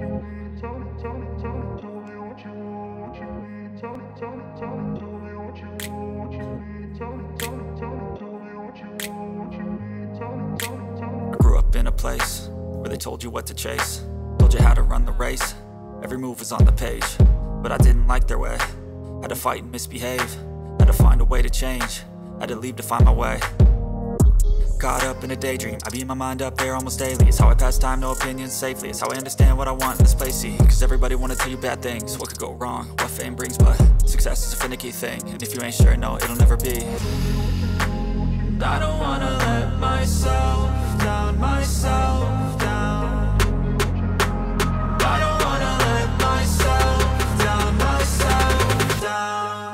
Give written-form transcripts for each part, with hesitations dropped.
I grew up in a place where they told you what to chase, told you how to run the race. Every move was on the page, but I didn't like their way. Had to fight and misbehave, had to find a way to change, had to leave to find my way. Caught up in a daydream, I beat my mind up there almost daily. It's how I pass time, no opinions safely. It's how I understand what I want in this place, see. Cause everybody wanna tell you bad things, what could go wrong, what fame brings. But success is a finicky thing, and if you ain't sure, no, it'll never be. And I don't wanna let myself down, myself down. And I don't wanna let myself down, myself down.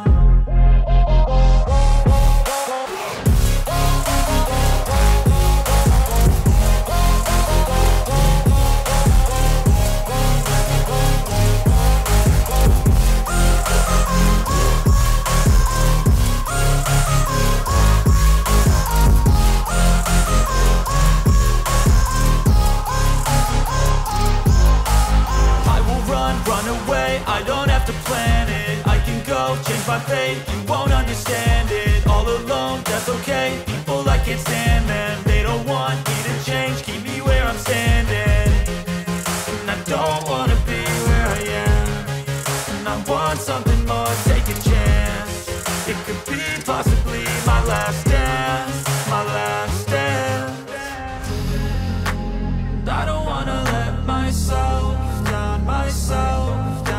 I don't have to plan it, I can go change my fate. You won't understand it, all alone, that's okay. People I can't stand them, they don't want me to change. Keep me where I'm standing, and I don't wanna be where I am. And I want something more, take a chance. It could be possibly my last dance, my last dance. And I don't wanna let myself down, myself.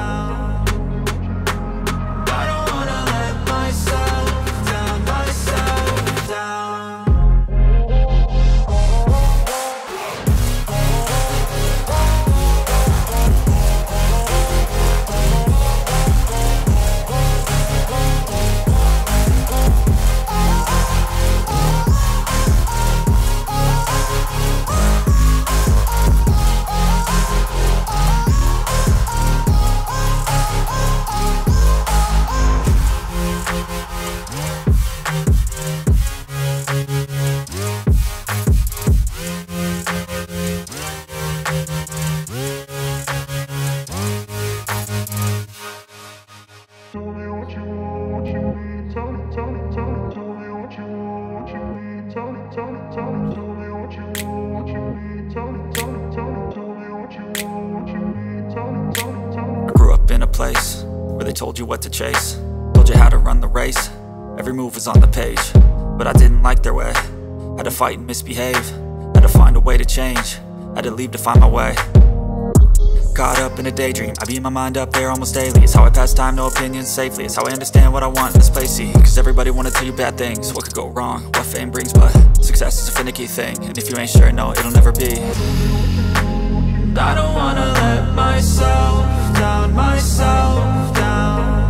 I grew up in a place where they told you what to chase, told you how to run the race. Every move was on the page, but I didn't like their way. Had to fight and misbehave, had to find a way to change, had to leave to find my way. Caught up in a daydream, I beat my mind up there almost daily. It's how I pass time, no opinions safely. It's how I understand what I want in this place, see. Cause everybody wanna tell you bad things, what could go wrong, what fame brings. But success is a finicky thing, and if you ain't sure, no, it'll never be. And I don't wanna let myself down, myself down.